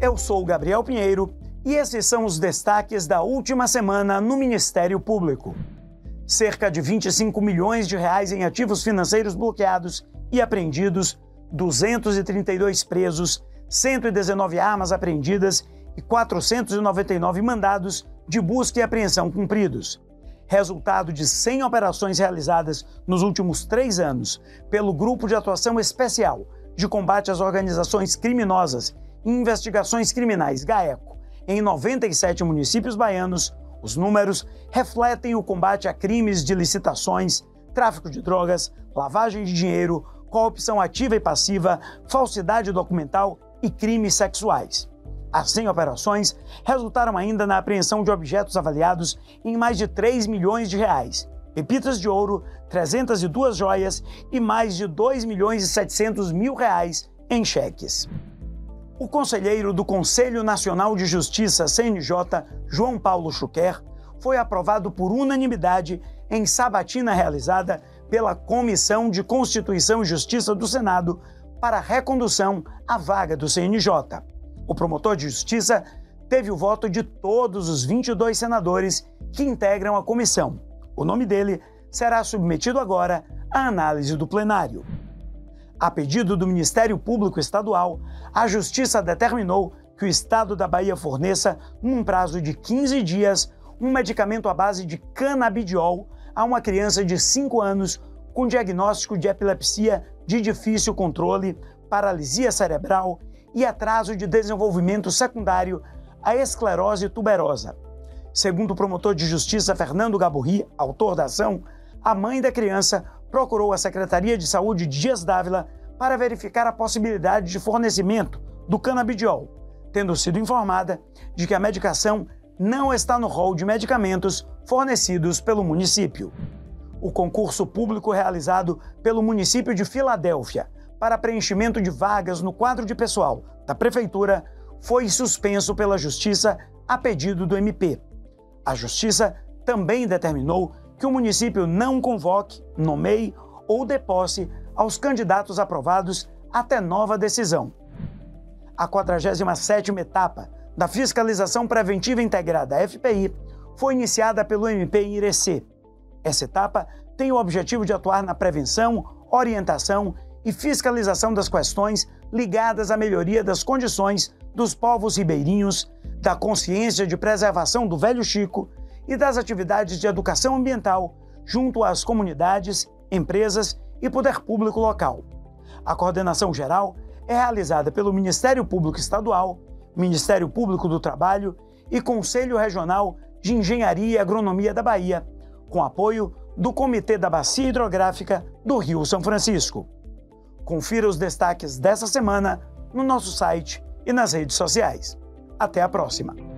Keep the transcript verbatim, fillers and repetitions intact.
Eu sou o Gabriel Pinheiro e esses são os destaques da última semana no Ministério Público. Cerca de vinte e cinco milhões de reais em ativos financeiros bloqueados e apreendidos, duzentos e trinta e dois presos, cento e dezenove armas apreendidas e quatrocentos e noventa e nove mandados de busca e apreensão cumpridos. Resultado de cem operações realizadas nos últimos três anos pelo Grupo de Atuação Especial de Combate às Organizações Criminosas e Investigações Criminais, GAECO, em noventa e sete municípios baianos, os números refletem o combate a crimes de licitações, tráfico de drogas, lavagem de dinheiro, corrupção ativa e passiva, falsidade documental e crimes sexuais. As cem operações resultaram ainda na apreensão de objetos avaliados em mais de três milhões de reais, pepitas de ouro, trezentas e duas joias e mais de dois milhões e setecentos mil reais em cheques. O conselheiro do Conselho Nacional de Justiça, C N J, João Paulo Schucker, foi aprovado por unanimidade em sabatina realizada pela Comissão de Constituição e Justiça do Senado para recondução à vaga do C N J. O promotor de justiça teve o voto de todos os vinte e dois senadores que integram a comissão. O nome dele será submetido agora à análise do plenário. A pedido do Ministério Público Estadual, a Justiça determinou que o Estado da Bahia forneça, num prazo de quinze dias, um medicamento à base de canabidiol a uma criança de cinco anos com diagnóstico de epilepsia de difícil controle, paralisia cerebral e atraso de desenvolvimento secundário à esclerose tuberosa. Segundo o promotor de justiça Fernando Gaburri, autor da ação, a mãe da criança procurou a Secretaria de Saúde de Dias Dávila para verificar a possibilidade de fornecimento do canabidiol, tendo sido informada de que a medicação não está no rol de medicamentos fornecidos pelo município. O concurso público realizado pelo município de Filadélfia para preenchimento de vagas no quadro de pessoal da Prefeitura foi suspenso pela Justiça a pedido do M P. A Justiça também determinou que o município não convoque, nomeie ou dê posse aos candidatos aprovados até nova decisão. A quadragésima sétima etapa da Fiscalização Preventiva Integrada, F P I, foi iniciada pelo M P em Irecê. Essa etapa tem o objetivo de atuar na prevenção, orientação e fiscalização das questões ligadas à melhoria das condições dos povos ribeirinhos, da consciência de preservação do Velho Chico e das atividades de educação ambiental junto às comunidades, empresas e poder público local. A coordenação geral é realizada pelo Ministério Público Estadual, Ministério Público do Trabalho e Conselho Regional de Engenharia e Agronomia da Bahia, com apoio do Comitê da Bacia Hidrográfica do Rio São Francisco. Confira os destaques dessa semana no nosso site e nas redes sociais. Até a próxima!